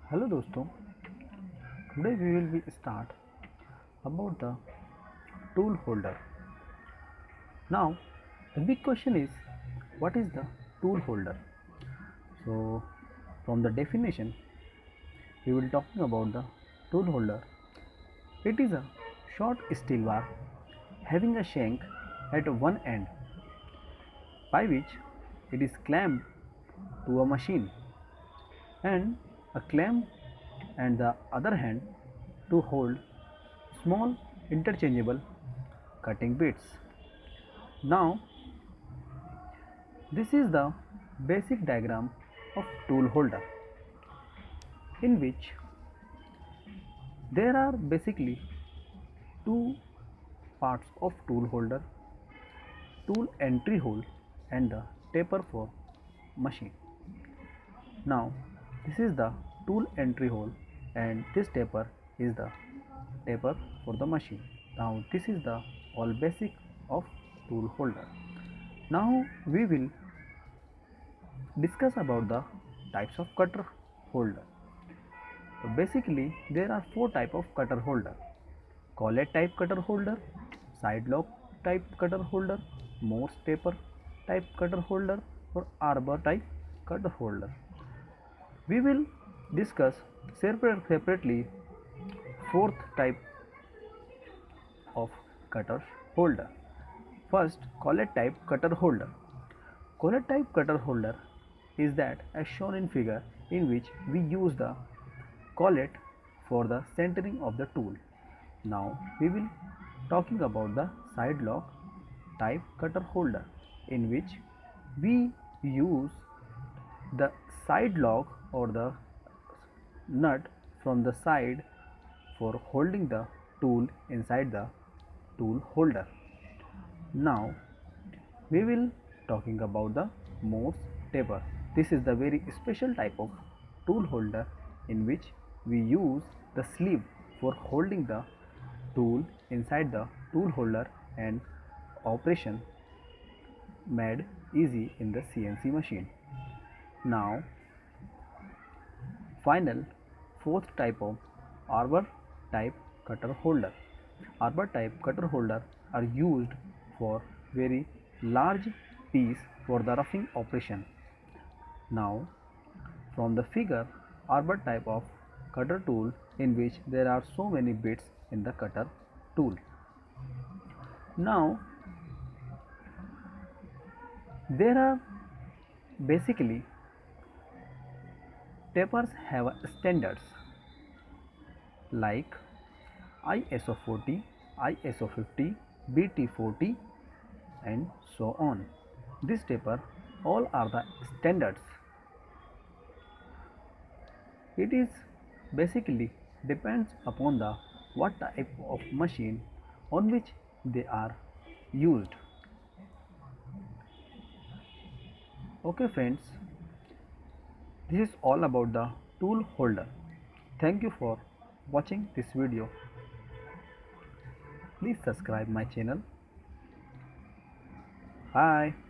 Hello दोस्तों, today we will be start about the tool holder. Now, the big question is, what is the tool holder? So, from the definition, we will talking about the tool holder. It is a short steel bar having a shank at one end by which it is clamped to a machine and a clamp and the other hand to hold small interchangeable cutting bits. Now, this is the basic diagram of tool holder, in which there are basically two parts of tool holder: tool entry hole and the taper for machine. Now, this is the tool entry hole and this taper is the taper for the machine. Now, this is the all basic of tool holder. Now we will discuss about the types of cutter holder. So basically there are four type of cutter holder: collet type cutter holder, side lock type cutter holder, Morse taper type cutter holder, or arbor type cutter holder. We will discuss separately fourth type of cutter holder. First, collet type cutter holder. Collet type cutter holder is that as shown in figure, in which we use the collet for the centering of the tool. Now we will talking about the side lock type cutter holder, in which we use the side lock or the nut from the side for holding the tool inside the tool holder. Now we will talking about the Morse taper. This is the very special type of tool holder in which we use the sleeve for holding the tool inside the tool holder and operation made easy in the CNC machine. Now, final fourth type of arbor type cutter holder. Arbor type cutter holder are used for very large piece for the roughing operation. Now, from the figure, arbor type of cutter tool in which there are so many bits in the cutter tool. Now, there are basically tapers have standards like ISO 40, ISO 50, BT 40 and so on. This taper all are the standards. It is basically depends upon the what type of machine on which they are used. Okay friends, this is all about the tool holder. Thank you for watching this video. Please subscribe my channel. Bye.